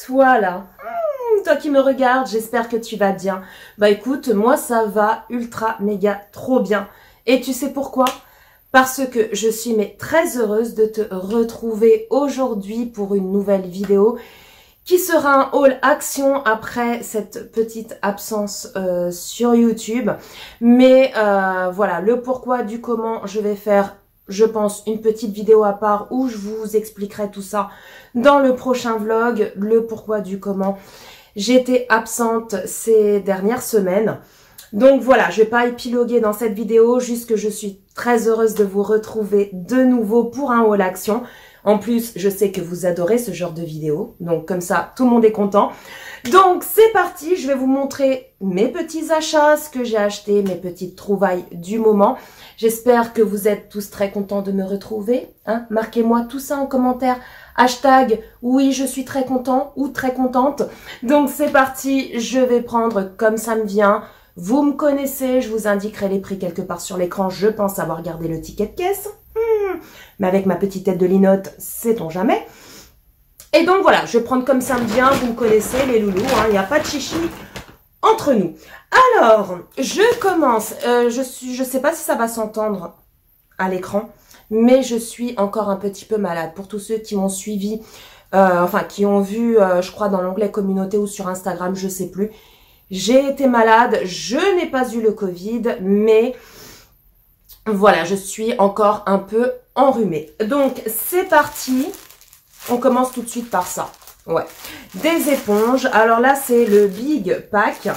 toi là, toi qui me regardes, j'espère que tu vas bien. Bah écoute, moi ça va ultra méga trop bien. Et tu sais pourquoi? Parce que je suis très heureuse de te retrouver aujourd'hui pour une nouvelle vidéo qui sera un haul action après cette petite absence sur YouTube. Mais voilà, le pourquoi du comment, je vais faire, je pense, une petite vidéo à part où je vous expliquerai tout ça dans le prochain vlog, le pourquoi du comment. J'étais absente ces dernières semaines. Donc voilà, je vais pas épiloguer dans cette vidéo, juste que je suis très heureuse de vous retrouver de nouveau pour un haul action. En plus, je sais que vous adorez ce genre de vidéo, donc comme ça, tout le monde est content. Donc c'est parti, je vais vous montrer mes petits achats, ce que j'ai acheté, mes petites trouvailles du moment. J'espère que vous êtes tous très contents de me retrouver. Hein. Marquez-moi tout ça en commentaire. Hashtag oui, je suis très content ou très contente. Donc c'est parti, je vais prendre comme ça me vient. Vous me connaissez, je vous indiquerai les prix quelque part sur l'écran. Je pense avoir gardé le ticket de caisse. Mais avec ma petite tête de linotte, sait-on jamais. Et donc voilà, je vais prendre comme ça me vient. Vous me connaissez les loulous, il n'y a pas de chichi entre nous. Alors, je commence. Je sais pas si ça va s'entendre à l'écran, mais je suis encore un petit peu malade. Pour tous ceux qui m'ont suivi, enfin qui ont vu, je crois dans l'onglet communauté ou sur Instagram, je sais plus. J'ai été malade, je n'ai pas eu le Covid, mais voilà, je suis encore un peu enrhumée. Donc, c'est parti. On commence tout de suite par ça. Ouais. Des éponges. Alors là, c'est le Big Pack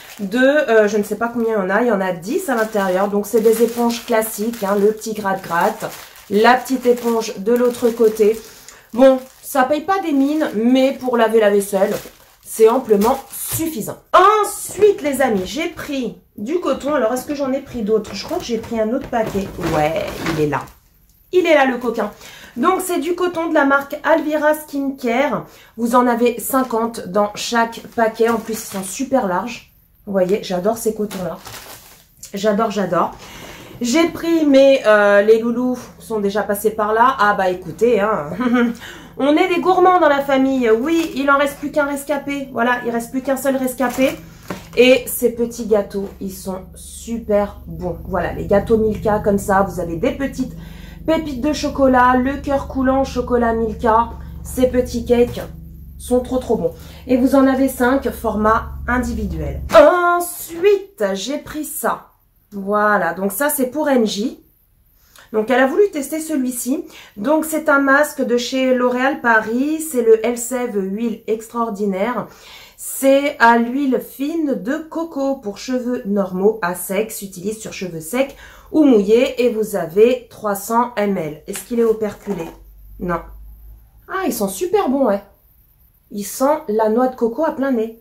de, je ne sais pas combien il y en a 10 à l'intérieur. Donc, c'est des éponges classiques, hein, le petit gratte-gratte, la petite éponge de l'autre côté. Bon, ça paye pas des mines, mais pour laver la vaisselle, c'est amplement suffisant. Ensuite, les amis, j'ai pris du coton. Alors, est-ce que j'en ai pris d'autres? Je crois que j'ai pris un autre paquet. Ouais, il est là. Il est là, le coquin. Donc, c'est du coton de la marque Alvira Skincare. Vous en avez 50 dans chaque paquet. En plus, ils sont super larges. Vous voyez, j'adore ces cotons-là. J'adore, j'adore. J'ai pris, mais les loulous sont déjà passés par là. Ah bah écoutez, hein. On est des gourmands dans la famille. Oui, il en reste plus qu'un rescapé. Voilà, il reste plus qu'un seul rescapé. Et ces petits gâteaux, ils sont super bons. Voilà, les gâteaux Milka comme ça. Vous avez des petites pépites de chocolat, le cœur coulant chocolat Milka. Ces petits cakes sont trop bons. Et vous en avez 5 format individuel. Ensuite, j'ai pris ça. Voilà, donc ça c'est pour NJ. Donc elle a voulu tester celui-ci. Donc c'est un masque de chez L'Oréal Paris. C'est le Elseve huile extraordinaire. C'est à l'huile fine de coco pour cheveux normaux à sec. S'utilise sur cheveux secs ou mouillés. Et vous avez 300 ml. Est-ce qu'il est operculé? Non. Ah, ils sont super bons, ouais. Ils sentent la noix de coco à plein nez.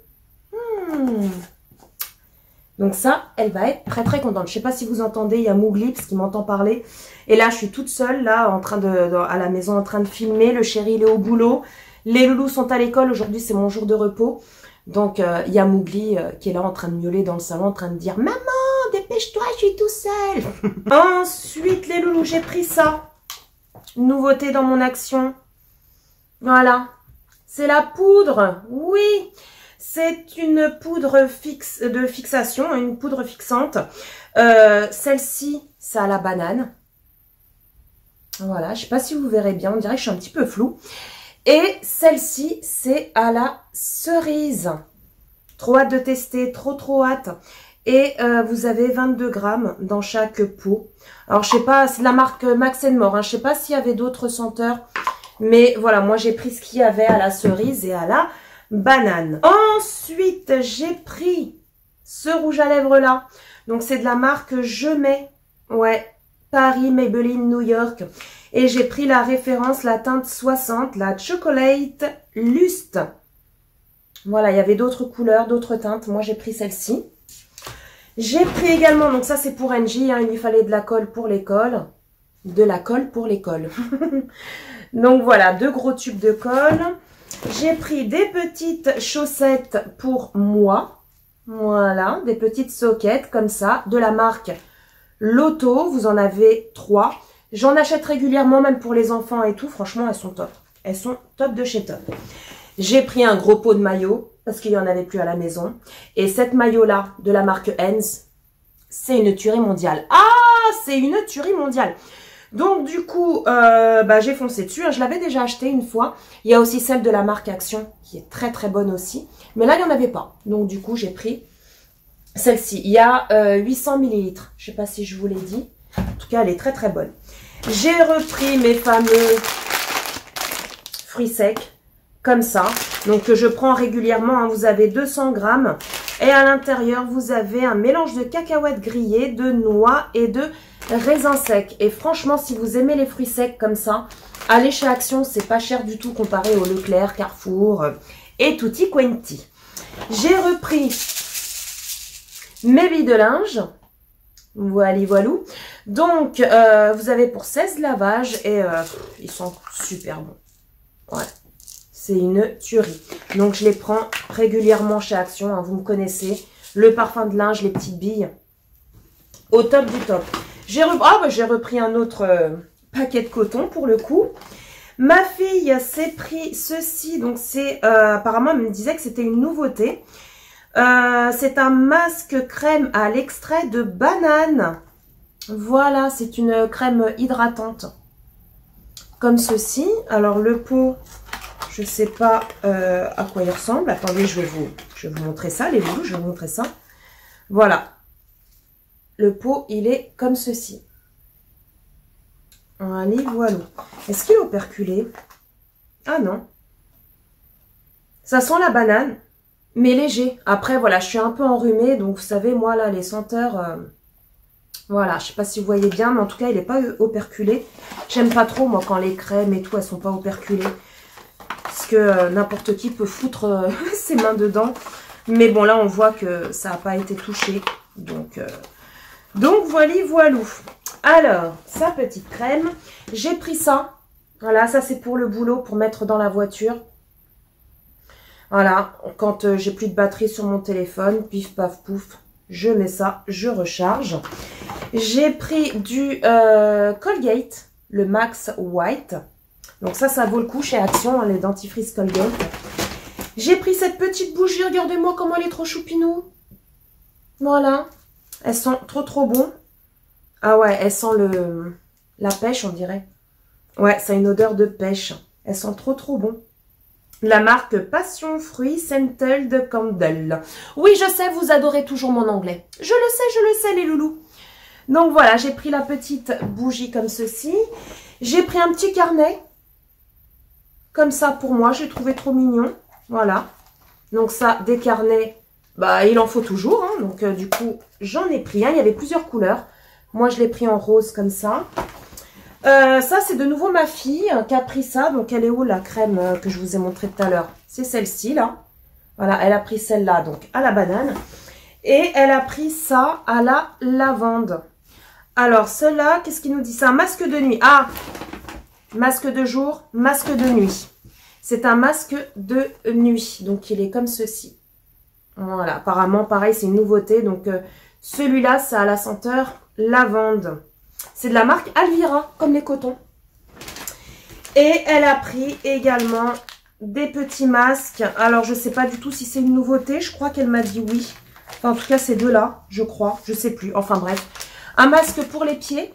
Donc ça, elle va être très contente. Je sais pas si vous entendez, il y a Mouglips qui m'entend parler. Et là, je suis toute seule, là, en train à la maison, en train de filmer. Le chéri, il est au boulot. Les loulous sont à l'école. Aujourd'hui, c'est mon jour de repos. Donc, il y a Mougli qui est là, en train de miauler dans le salon, en train de dire « Maman, dépêche-toi, je suis tout seul !» Ensuite, les loulous, j'ai pris ça. Nouveauté dans mon action. Voilà. C'est la poudre. Oui. C'est une poudre de fixation, une poudre fixante. Celle-ci, c'est à la banane. Voilà, je sais pas si vous verrez bien, on dirait que je suis un petit peu floue. Et celle-ci, c'est à la cerise. Trop hâte de tester, trop hâte. Et vous avez 22 grammes dans chaque pot. Alors, je sais pas, c'est de la marque Max More. Hein, je sais pas s'il y avait d'autres senteurs. Mais voilà, moi, j'ai pris ce qu'il y avait à la cerise et à la banane. Ensuite, j'ai pris ce rouge à lèvres là. Donc, c'est de la marque Je Mets. Ouais, Paris, Maybelline, New York. Et j'ai pris la référence, la teinte 60, la Chocolate Lust. Voilà, il y avait d'autres couleurs, d'autres teintes. Moi, j'ai pris celle-ci. J'ai pris également, donc ça, c'est pour NJ. Hein, il lui fallait de la colle pour l'école. De la colle pour l'école. Donc, voilà, 2 gros tubes de colle. J'ai pris des petites chaussettes pour moi. Voilà, des petites soquettes comme ça, de la marque Lotto. Vous en avez 3. J'en achète régulièrement, même pour les enfants et tout. Franchement, elles sont top. Elles sont top de chez top. J'ai pris un gros pot de maillot parce qu'il n'y en avait plus à la maison. Et cette maillot-là de la marque Hens, c'est une tuerie mondiale. Ah, c'est une tuerie mondiale. Donc du coup, j'ai foncé dessus. Je l'avais déjà acheté une fois. Il y a aussi celle de la marque Action qui est très très bonne aussi. Mais là, il n'y en avait pas. Donc du coup, j'ai pris celle-ci. Il y a 800 ml. Je ne sais pas si je vous l'ai dit. En tout cas, elle est très très bonne. J'ai repris mes fameux fruits secs. Comme ça, donc que je prends régulièrement, hein. Vous avez 200 grammes et à l'intérieur vous avez un mélange de cacahuètes grillées, de noix et de raisins secs. Et franchement, si vous aimez les fruits secs comme ça, allez chez Action, c'est pas cher du tout comparé au Leclerc, Carrefour et Tutti Quanti. J'ai repris mes billes de linge, voilà, voilou. Donc vous avez pour 16 lavages et ils sont super bons. Ouais. C'est une tuerie. Donc, je les prends régulièrement chez Action. Hein, vous me connaissez. Le parfum de linge, les petites billes. Au top du top. J'ai repris un autre paquet de coton pour le coup. Ma fille s'est pris ceci. Donc, c'est apparemment, elle me disait que c'était une nouveauté. C'est un masque crème à l'extrait de banane. Voilà, c'est une crème hydratante. Comme ceci. Alors, le pot... Je ne sais pas à quoi il ressemble. Attendez, je vais vous montrer ça, les loulous, je vais vous montrer ça. Voilà. Le pot, il est comme ceci. Allez, voilà. Est-ce qu'il est operculé? Ah non. Ça sent la banane, mais léger. Après, voilà, je suis un peu enrhumée, donc vous savez, moi, là, les senteurs... Voilà, je ne sais pas si vous voyez bien, mais en tout cas, il n'est pas operculé. J'aime pas trop, moi, quand les crèmes et tout, elles sont pas operculées. Parce que n'importe qui peut foutre ses mains dedans. Mais bon, là, on voit que ça n'a pas été touché. Donc voilà, voilou. Alors, sa petite crème. J'ai pris ça. Voilà, ça, c'est pour le boulot, pour mettre dans la voiture. Voilà, quand j'ai plus de batterie sur mon téléphone, pif, paf, pouf, je mets ça, je recharge. J'ai pris du Colgate, le Max White. Donc ça vaut le coup chez Action, hein, les dentifrices Colgate. J'ai pris cette petite bougie, regardez-moi comment elle est trop choupinou. Voilà, elles sont trop bon. Ah ouais, elles sentent la pêche, on dirait. Ouais, ça a une odeur de pêche. Elles sont trop bon. La marque Passion Fruits Scented Candle. Oui, je sais, vous adorez toujours mon anglais. Je le sais, les loulous. Donc voilà, j'ai pris la petite bougie comme ceci. J'ai pris un petit carnet. Comme ça pour moi, j'ai trouvé trop mignon. Voilà. Donc ça, des carnets, il en faut toujours. Hein. Donc du coup, j'en ai pris un. Il y avait plusieurs couleurs. Moi, je l'ai pris en rose comme ça. Ça, c'est de nouveau ma fille qui a pris ça. Donc, elle est où la crème que je vous ai montré tout à l'heure? C'est celle-ci, là. Voilà, elle a pris celle-là, donc à la banane. Et elle a pris ça à la lavande. Alors, cela, qu'est-ce qu'il nous dit? C'est un masque de nuit. Ah! Masque de jour, masque de nuit. C'est un masque de nuit. Donc, il est comme ceci. Voilà, apparemment, pareil, c'est une nouveauté. Donc, celui-là, ça a la senteur lavande. C'est de la marque Alvira, comme les cotons. Et elle a pris également des petits masques. Alors, je ne sais pas du tout si c'est une nouveauté. Je crois qu'elle m'a dit oui. Enfin, en tout cas, ces deux-là, je crois. Je ne sais plus. Enfin, bref. Un masque pour les pieds.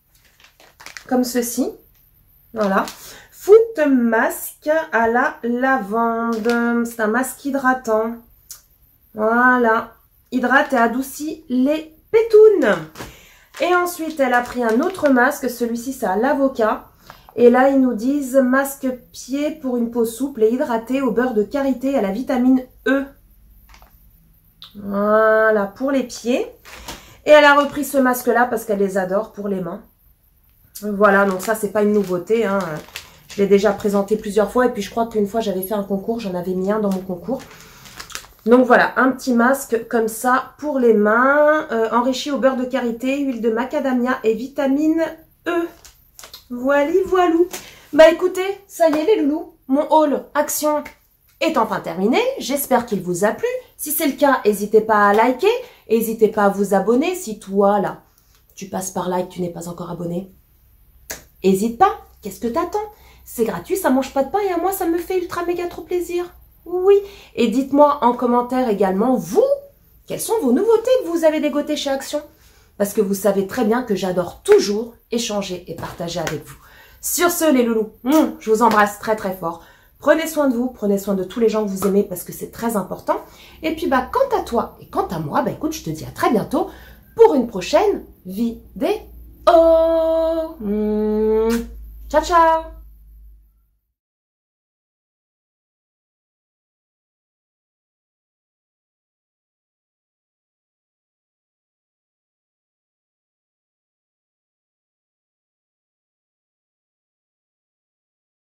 Comme ceci. Voilà. Foot masque à la lavande. C'est un masque hydratant. Voilà. Hydrate et adoucit les pétounes. Et ensuite, elle a pris un autre masque. Celui-ci, c'est à l'avocat. Et là, ils nous disent masque pied pour une peau souple et hydratée au beurre de karité et à la vitamine E. Voilà, pour les pieds. Et elle a repris ce masque-là parce qu'elle les adore pour les mains. Voilà, donc ça, c'est pas une nouveauté. Hein. Je l'ai déjà présenté plusieurs fois. Et puis, je crois qu'une fois, j'avais fait un concours. J'en avais mis un dans mon concours. Donc voilà, un petit masque comme ça pour les mains, enrichi au beurre de karité, huile de macadamia et vitamine E. Voilà, voilou. Bah écoutez, ça y est les loulous, mon haul Action est enfin terminé. J'espère qu'il vous a plu. Si c'est le cas, n'hésitez pas à liker, n'hésitez pas à vous abonner. Si toi là, tu passes par là et que tu n'es pas encore abonné, n'hésite pas. qu'est-ce que t'attends? C'est gratuit, ça mange pas de pain et à moi, ça me fait ultra méga trop plaisir. Oui, et dites-moi en commentaire également, vous, quelles sont vos nouveautés que vous avez dégotées chez Action? Parce que vous savez très bien que j'adore toujours échanger et partager avec vous. Sur ce, les loulous, je vous embrasse très très fort. Prenez soin de vous, prenez soin de tous les gens que vous aimez parce que c'est très important. Et puis, quant à toi et quant à moi, écoute, je te dis à très bientôt pour une prochaine vidéo. Ciao, ciao!